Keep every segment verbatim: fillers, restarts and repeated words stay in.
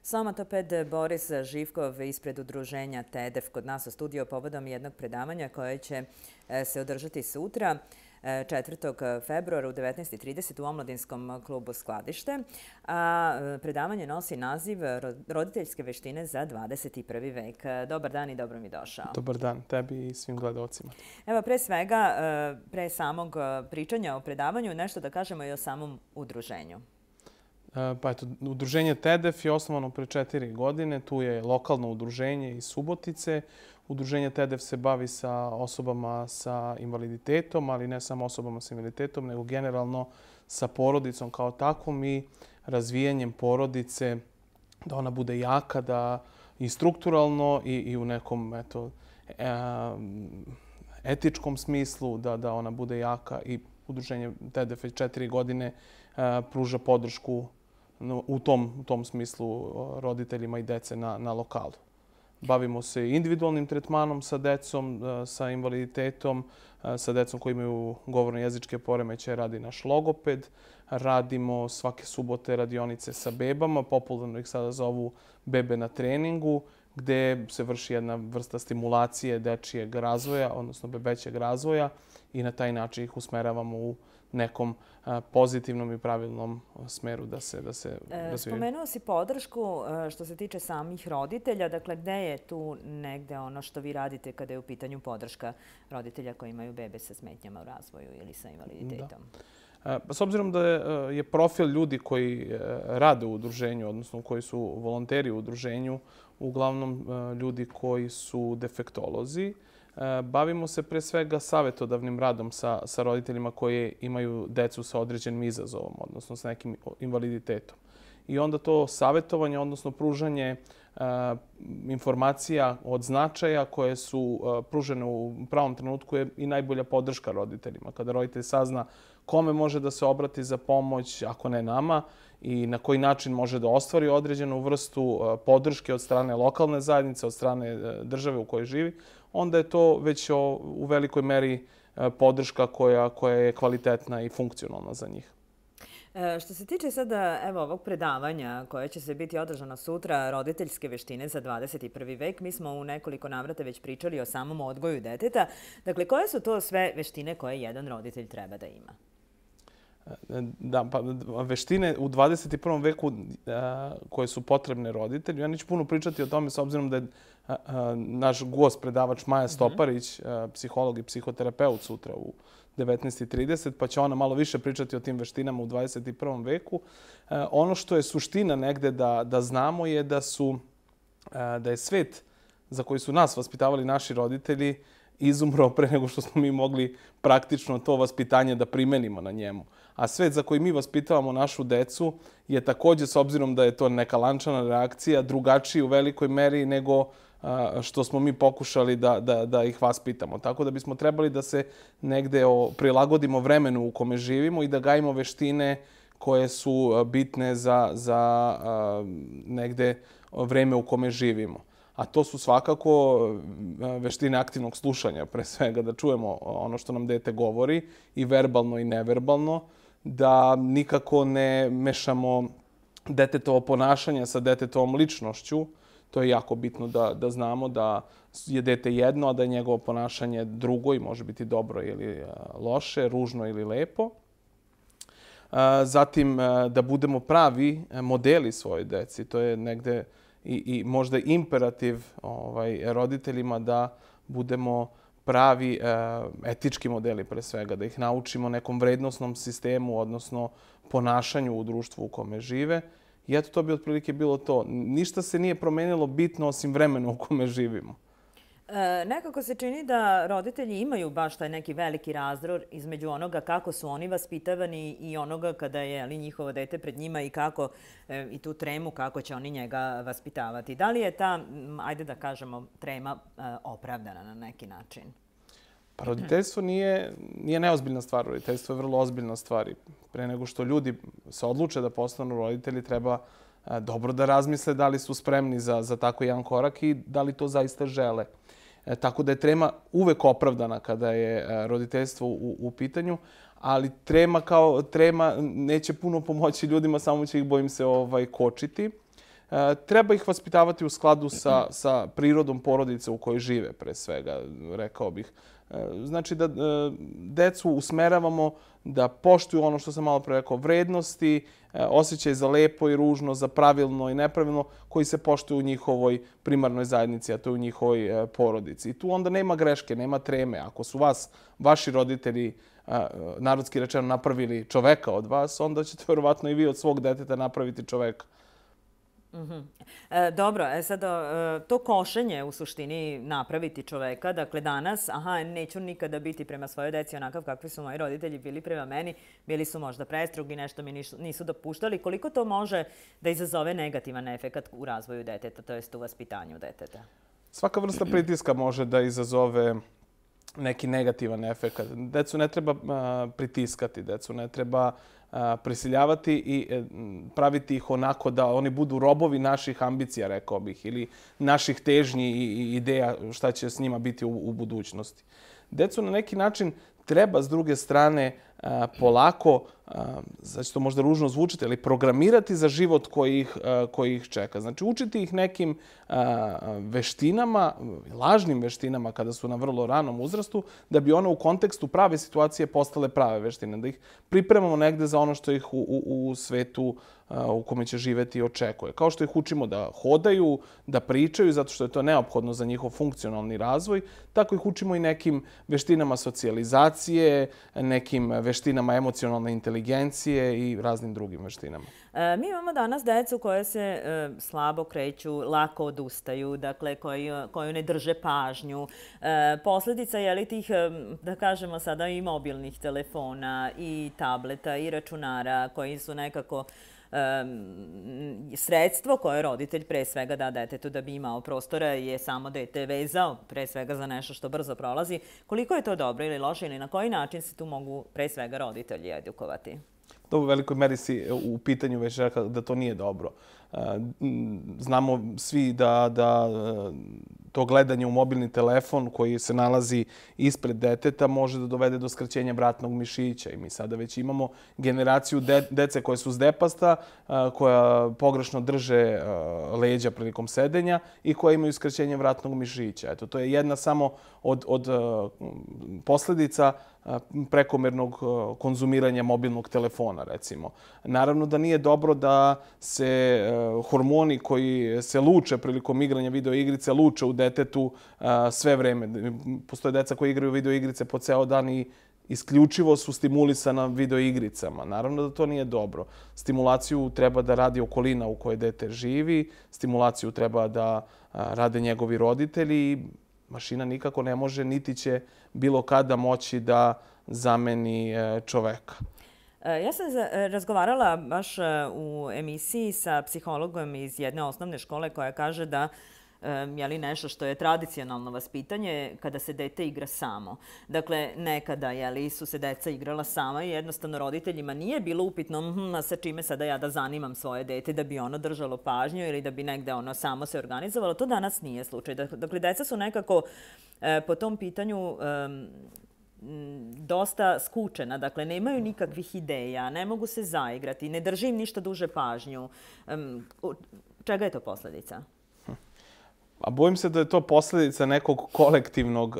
Somatoped Boris Živkov ispred udruženja TEDEF kod nas u studiju povodom jednog predavanja koje će se održati sutra, četvrtog februara u devetnaest i trideset u Omladinskom klubu Skladište. A predavanje nosi naziv Roditeljske veštine za dvadeset i prvi vek. Dobar dan i dobro mi došao. Dobar dan tebi i svim gledalcima. Evo, pre svega, pre samog pričanja o predavanju, nešto da kažemo i o samom udruženju. Pa eto, udruženje TEDEF je osnovano pre četiri godine. Tu je lokalno udruženje iz Subotice. Udruženje TEDEF se bavi sa osobama sa invaliditetom, ali ne samo osobama sa invaliditetom, nego generalno sa porodicom kao takvom i razvijanjem porodice da ona bude jaka, da i strukturalno i, i u nekom eto, e, etičkom smislu da, da ona bude jaka. I udruženje TEDEF je četiri godine e, pruža podršku u tom, u tom smislu roditeljima i dece na, na lokalu. Bavimo se individualnim tretmanom sa decom, sa invaliditetom, sa decom koji imaju govorno-jezičke poremećaje, radi naš logoped. Radimo svake subote radionice sa bebama, popularno ih sada zovu bebe na treningu, gde se vrši jedna vrsta stimulacije dečijeg razvoja, odnosno bebećeg razvoja i na taj način ih usmeravamo u nekom pozitivnom i pravilnom smeru da se da se razvijaju. Spomenuo si podršku što se tiče samih roditelja. Dakle, gde je tu negde ono što vi radite kada je u pitanju podrška roditelja koji imaju bebe sa smetnjama u razvoju ili sa invaliditetom? Da. S obzirom da je profil ljudi koji rade u udruženju, odnosno koji su volonteri u udruženju, uglavnom ljudi koji su defektolozi, bavimo se pre svega savjetodavnim radom sa, sa roditeljima koji imaju decu sa određenim izazovom, odnosno sa nekim invaliditetom. I onda to savjetovanje, odnosno pružanje uh, informacija od značaja koje su uh, pružene u pravom trenutku je i najbolja podrška roditeljima. Kada roditelj sazna kome može da se obrati za pomoć, ako ne nama, i na koji način može da ostvari određenu vrstu uh, podrške od strane lokalne zajednice, od strane uh, države u kojoj živi, onda je to već o, u velikoj meri uh, podrška koja, koja je kvalitetna i funkcionalna za njih. Što se tiče sada evo, ovog predavanja koje će se biti održano sutra, roditeljske veštine za dvadeset i prvi vek, mi smo u nekoliko navrata već pričali o samom odgoju deteta. Dakle, koje su to sve veštine koje jedan roditelj treba da ima? Da, pa veštine u dvadeset i prvom veku a, koje su potrebne roditelju. Ja neću puno pričati o tome s obzirom da je a, a, naš gost, predavač Maja Stoparić, a, psiholog i psihoterapeut sutra u devetnaest i trideset, pa će ona malo više pričati o tim veštinama u dvadeset i prvom veku. A, ono što je suština negde da, da znamo je da, su, a, da je svet za koji su nas vaspitavali naši roditelji izumro pre nego što smo mi mogli praktično to vaspitanje da primenimo na njemu. A svet za koji mi vaspitavamo našu decu je također, s obzirom da je to neka lančana reakcija, drugačiji u velikoj meri nego što smo mi pokušali da, da, da ih vaspitamo. Tako da bismo trebali da se negde prilagodimo vremenu u kome živimo i da gajimo veštine koje su bitne za, za negde vreme u kome živimo. A to su svakako veštine aktivnog slušanja, pre svega da čujemo ono što nam dete govori i verbalno i neverbalno, da nikako ne mešamo detetovo ponašanje sa detetovom ličnošću. To je jako bitno da, da znamo da je dete jedno, a da je njegovo ponašanje drugo i može biti dobro ili loše, ružno ili lepo. Zatim da budemo pravi modeli svoje deci. To je negde i, i možda imperativ ovaj, roditeljima da budemo pravi e, etički modeli pre svega, da ih naučimo nekom vrednosnom sistemu, odnosno ponašanju u društvu u kome žive. I eto, to bi otprilike bilo to. Ništa se nije promenilo bitno osim vremena u kome živimo. E, nekako se čini da roditelji imaju baš taj neki veliki razdor između onoga kako su oni vaspitavani i onoga kada je ali, njihovo dete pred njima i kako e, i tu tremu kako će oni njega vaspitavati. Da li je ta, ajde da kažemo, trema e, opravdana na neki način? Pa roditeljstvo nije, nije neozbiljna stvar. Roditeljstvo je vrlo ozbiljna stvar. Pre nego što ljudi se odluče da postanu roditelji, treba e, dobro da razmisle da li su spremni za, za tako jedan korak i da li to zaista žele. E, tako da je trema uvek opravdana kada je e, roditeljstvo u, u pitanju, ali trema kao trema neće puno pomoći ljudima, samo će ih, bojim se, ovaj, kočiti. treba ih vaspitavati u skladu sa, sa prirodom porodice u kojoj žive, pre svega, rekao bih. Znači da decu usmeravamo da poštuju ono što sam malo pre rekao, vrednosti, osjećaj za lepo i ružno, za pravilno i nepravilno, koji se poštuju u njihovoj primarnoj zajednici, a to je u njihovoj porodici. I tu onda nema greške, nema treme. Ako su vas, vaši roditelji, narodski rečeno, napravili čoveka od vas, onda ćete verovatno i vi od svog deteta napraviti čoveka. Dobro, e sad to košenje u suštini napraviti čoveka, dakle danas, aha, neću nikada biti prema svojoj deci onakav kakvi su moji roditelji bili prema meni, bili su možda prestrogi, nešto mi nisu dopuštali. Koliko to može da izazove negativan efekt u razvoju deteta, to jest u vaspitanju deteta? Svaka vrsta pritiska može da izazove neki negativan efekt. Decu ne treba pritiskati, decu ne treba prisiljavati i praviti ih onako da oni budu robovi naših ambicija, rekao bih, ili naših težnji i ideja šta će s njima biti u budućnosti. Decu na neki način treba, s druge strane, polako, znači to možda ružno zvučite, ali programirati za život koji ih čeka. Znači učiti ih nekim veštinama, lažnim veštinama kada su na vrlo ranom uzrastu, da bi one u kontekstu prave situacije postale prave veštine. Da ih pripremamo negde za ono što ih u svetu u kome će živeti očekuje. Kao što ih učimo da hodaju, da pričaju, zato što je to neophodno za njihov funkcionalni razvoj, tako ih učimo i nekim veštinama socijalizacije, nekim veštinama emocionalne inteligencije i raznim drugim veštinama. Mi imamo danas decu koje se slabo kreću, lako odustaju, dakle koju ne drže pažnju. Posljedica je li tih, da kažemo sada, i mobilnih telefona, i tableta, i računara koji su nekako sredstvo koje roditelj pre svega da detetu da bi imao prostora je samo dete vezao pre svega za nešto što brzo prolazi. Koliko je to dobro ili loše ili na koji način se tu mogu pre svega roditelji edukovati? To u velikoj meri si u pitanju već rekao da to nije dobro. Znamo svi da to gledanje u mobilni telefon koji se nalazi ispred deteta može da dovede do skraćenja vratnog mišića. I mi sada već imamo generaciju dece koje su zdepasta, koja pogrešno drže leđa prilikom sedenja i koja imaju skraćenje vratnog mišića. Eto, to je jedna samo od posljedica prekomernog konzumiranja mobilnog telefona, recimo. Naravno da nije dobro da se hormoni koji se luče prilikom igranja videoigrice luče u detetu sve vreme. Postoje deca koji igraju videoigrice po ceo dan i isključivo su stimulisana videoigricama. Naravno da to nije dobro. Stimulaciju treba da radi okolina u kojoj dete živi, stimulaciju treba da rade njegovi roditelji. Mašina nikako ne može, niti će bilo kada moći da zameni čoveka. Ja sam razgovarala baš u emisiji sa psihologom iz jedne osnovne škole koja kaže da je li nešto što je tradicionalno vaspitanje kada se dete igra samo. Dakle, nekada su se deca igrala sama i jednostavno roditeljima nije bilo upitno sa čime sada ja da zanimam svoje dete da bi ono držalo pažnju ili da bi negde ono samo se organizovalo. To danas nije slučaj. Dakle, deca su nekako po tom pitanju dosta skučena. Dakle, nemaju nikakvih ideja, ne mogu se zaigrati, ne drži im ništa duže pažnju. Čega je to posljedica? A bojim se da je to posljedica nekog kolektivnog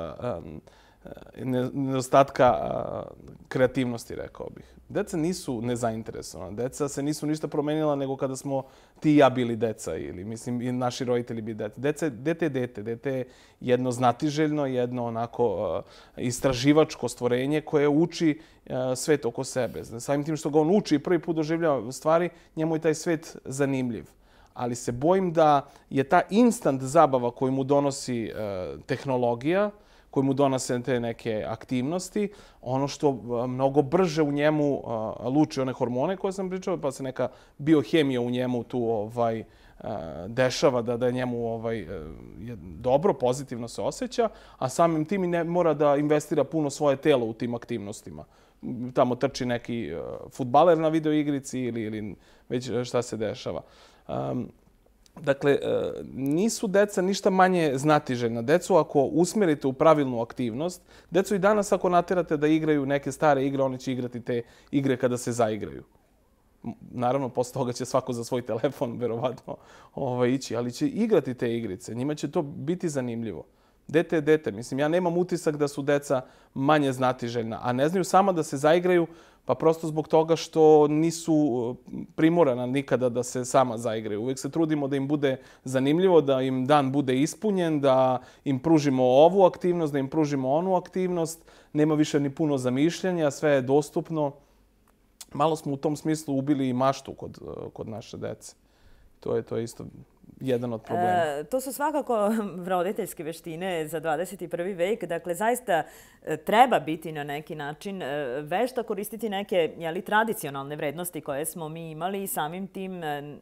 nedostatka kreativnosti, rekao bih. Deca nisu nezainteresovana. Deca se nisu ništa promenila nego kada smo ti i ja bili deca ili, mislim, i naši roditelji bili deca. Dete je dete. Dete je jedno znatiželjno, jedno onako istraživačko stvorenje koje uči svet oko sebe. Samim tim što ga on uči i prvi put doživljava stvari, njemu je taj svet zanimljiv. Ali se bojim da je ta instant zabava koju mu donosi tehnologija, koju mu donose te neke aktivnosti, ono što mnogo brže u njemu luči one hormone koje sam pričao, pa se neka biohemija u njemu tu dešava, da je njemu dobro, pozitivno se osjeća, a samim tim i ne mora da investira puno svoje telo u tim aktivnostima. Tamo trči neki fudbaler na videoigrici ili već šta se dešava. Dakle, nisu deca ništa manje znatiželjna. Decu ako usmjerite u pravilnu aktivnost, decu i danas ako naterate da igraju neke stare igre, oni će igrati te igre kada se zaigraju. naravno, posle toga će svako za svoj telefon verovatno ovaj, ići, ali će igrati te igrice. Njima će to biti zanimljivo. Dete je dete. Mislim, ja nemam utisak da su deca manje znatiželjna, a ne znaju sama da se zaigraju, pa prosto zbog toga što nisu primorana nikada da se sama zaigraju. Uvijek se trudimo da im bude zanimljivo, da im dan bude ispunjen, da im pružimo ovu aktivnost, da im pružimo onu aktivnost. Nema više ni puno zamišljanja, sve je dostupno. Malo smo u tom smislu ubili i maštu kod, kod naše dece. To je, to je isto jedan od problema. E, to su svakako roditeljske veštine za dvadeset i prvi vek. Dakle, zaista treba biti na neki način vešta, koristiti neke jeli, tradicionalne vrednosti koje smo mi imali i samim tim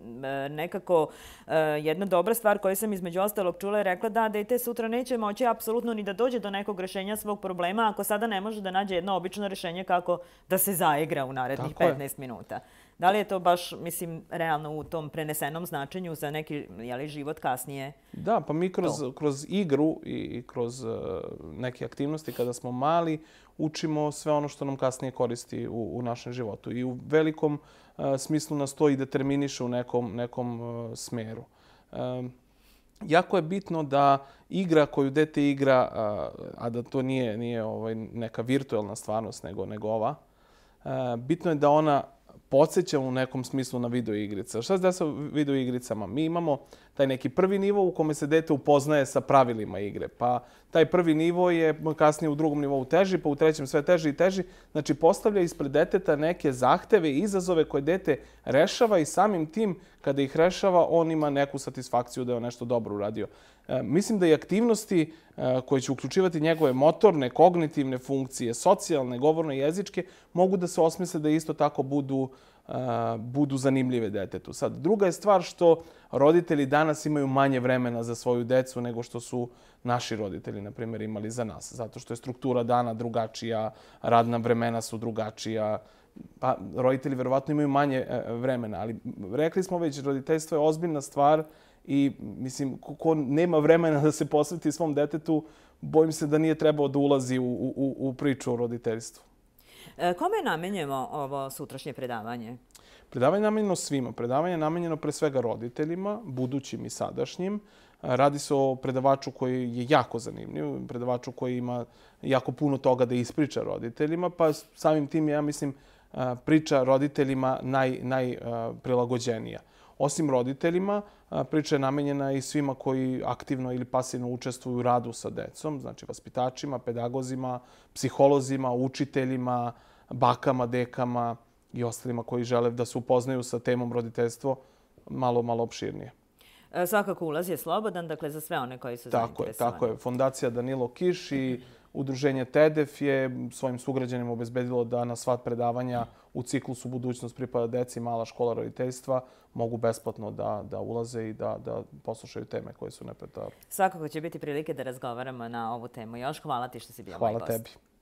nekako jedna dobra stvar koju sam između ostalog čula je rekla da dete sutra neće moći apsolutno ni da dođe do nekog rešenja svog problema ako sada ne može da nađe jedno obično rešenje kako da se zaigra u narednih petnaest minuta. Da li je to baš, mislim, realno u tom prenesenom značenju za neki jeli, život kasnije? Da, pa mi kroz, kroz igru i kroz uh, neke aktivnosti kada smo mali učimo sve ono što nam kasnije koristi u, u našem životu. I u velikom uh, smislu nas to i determiniše u nekom, nekom uh, smeru. Uh, jako je bitno da igra koju dete igra, uh, a da to nije, nije ovaj, neka virtualna stvarnost nego, nego ova, uh, bitno je da ona podsjeća u nekom smislu na videoigrice. Šta se da sa videoigricama? Mi imamo taj neki prvi nivo u kome se dete upoznaje sa pravilima igre. Pa taj prvi nivo je kasnije u drugom nivou teži, pa u trećem sve teži i teži. Znači, postavlja ispred deteta neke zahteve i izazove koje dete rešava i samim tim, kada ih rešava, on ima neku satisfakciju da je on nešto dobro uradio. E, mislim da i aktivnosti e, koje će uključivati njegove motorne, kognitivne funkcije, socijalne, govorne i jezičke, mogu da se osmisle da isto tako budu, e, budu zanimljive detetu. Sad, druga je stvar što roditelji danas imaju manje vremena za svoju decu nego što su naši roditelji, na primjer, imali za nas. Zato što je struktura dana drugačija, radna vremena su drugačija. Pa, roditelji verovatno imaju manje vremena, ali rekli smo već, roditeljstvo je ozbiljna stvar i, mislim, ko nema vremena da se posveti svom detetu, bojim se da nije trebao da ulazi u, u, u priču o roditeljstvu. E, kome je namenjeno ovo sutrašnje predavanje? Predavanje je namenjeno svima. Predavanje je namenjeno pre svega roditeljima, budućim i sadašnjim. Radi se o predavaču koji je jako zanimljiv, predavaču koji ima jako puno toga da ispriča roditeljima, pa samim tim, ja mislim, priča roditeljima naj, najprilagođenija. Osim roditeljima, priča je namenjena i svima koji aktivno ili pasivno učestvuju u radu sa decom, znači vaspitačima, pedagozima, psiholozima, učiteljima, bakama, dekama i ostalima koji žele da se upoznaju sa temom roditeljstvo malo, malo opširnije. Svakako ulaz je slobodan, dakle za sve one koji su zainteresovani. Tako je, tako je. Fondacija Danilo Kiš i udruženje TEDEF je svojim sugrađanima obezbedilo da na sva predavanja u ciklusu Budućnost pripada deci mala škola roditeljstva mogu besplatno da, da ulaze i da, da poslušaju teme koje su nepretarne. Svakako će biti prilike da razgovaramo na ovu temu još. Hvala ti što si bio moj gost. Hvala tebi.